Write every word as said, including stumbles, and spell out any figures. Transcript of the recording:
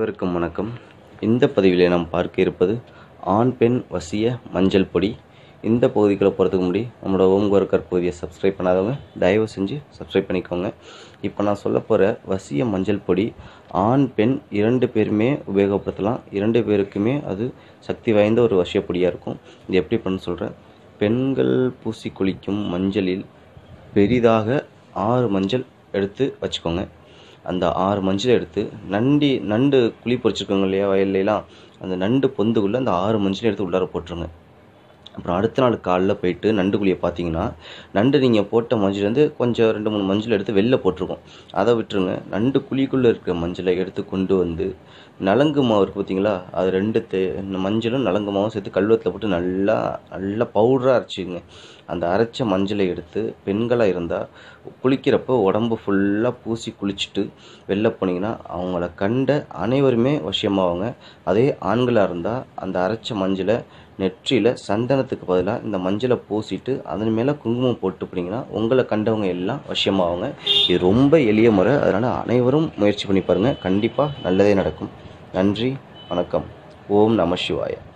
அனைவருக்கும் வணக்கம். இந்த பதிவிலே நாம் பார்க்க இருப்பது ஆண் பெண் வசிய மஞ்சள் பொடி. இந்த பகுதிக்குள்ளே போகிறதுக்கு முன்னாடி நம்மளோட ஓம் கோரக்கர் பகுதியை சப்ஸ்கிரைப் பண்ணாதவங்க தயவு செஞ்சு சப்ஸ்கிரைப் பண்ணிக்கோங்க. இப்போ நான் சொல்ல போகிற வசிய மஞ்சள் பொடி ஆண் பெண் இரண்டு பேருமே உபயோகப்படுத்தலாம். இரண்டு பேருக்குமே அது சக்தி வாய்ந்த ஒரு வசிய பொடியாக இருக்கும். இது எப்படி பண்ண சொல்கிறேன். பெண்கள் பூசி குளிக்கும் மஞ்சளில் பெரிதாக ஆறு மஞ்சள் எடுத்து வச்சுக்கோங்க. அந்த ஆறு மஞ்சள் எடுத்து நண்டி நண்டு குழி பொறிச்சிருக்கோங்க இல்லையா வயல்லாம், அந்த நண்டு பொந்துக்குள்ளே அந்த ஆறு மஞ்சள் எடுத்து உள்ளார போட்டுருங்க. அப்புறம் அடுத்த நாள் காலைல போயிட்டு நண்டு குழியை பார்த்தீங்கன்னா, நண்டு நீங்கள் போட்ட மஞ்சள் வந்து கொஞ்சம் ரெண்டு மூணு மஞ்சள் எடுத்து வெளில போட்டிருக்கோம். அதை விட்டுருங்க. நண்டு குழிக்குள்ளே இருக்கிற மஞ்சளை எடுத்து கொண்டு வந்து நலங்கு மாவு இருக்குது பார்த்தீங்களா, அது ரெண்டு தே மஞ்சளும் நலங்கு மாவும் சேர்த்து கல்வத்தில் போட்டு நல்லா நல்லா பவுடராக அரைச்சிங்க. அந்த அரைச்ச மஞ்சளை எடுத்து பெண்களாக இருந்தால் குளிக்கிறப்போ உடம்பு ஃபுல்லாக பூசி குளிச்சுட்டு வெளில போனீங்கன்னா அவங்கள கண்ட அனைவருமே வசியமாவாங்க. அதே ஆண்களாக இருந்தால் அந்த அரைச்ச மஞ்சளை நெற்றியில் சந்தனத்துக்கு பதிலாக இந்த மஞ்சளை பூசிட்டு அதன் மேலே குங்குமம் போட்டு போனீங்கன்னா உங்களை கண்டவங்க எல்லாம் வசியமாவாங்க. இது ரொம்ப எளிய முறை. அதனால் அனைவரும் முயற்சி பண்ணி பாருங்கள். கண்டிப்பாக நல்லதே நடக்கும். நன்றி, வணக்கம். ஓம் நம சிவாய.